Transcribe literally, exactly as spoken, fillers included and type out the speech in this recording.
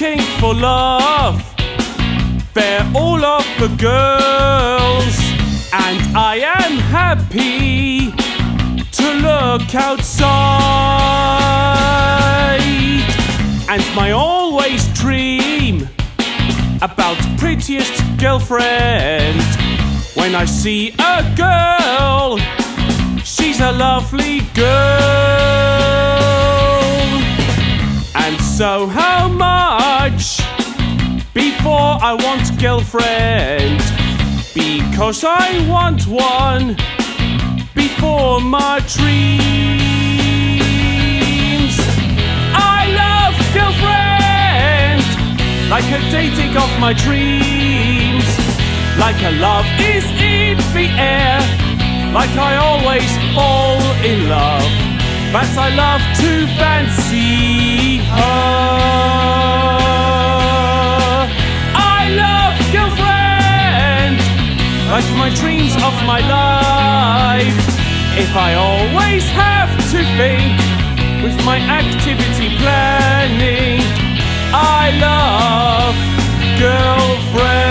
looking for love. They're all of the girls, and I am happy to look outside. And my always dream about prettiest girlfriend. When I see a girl, she's a lovely girl. And so how much before I want girlfriend? Because I want one before my dreams. I love girlfriend, like a dating of my dreams. Like a love is in the air, like I always fall in love. But I love to fancy her. I love girlfriend, like my dreams of my life. If I always have to think with my activity planning, I love girlfriend.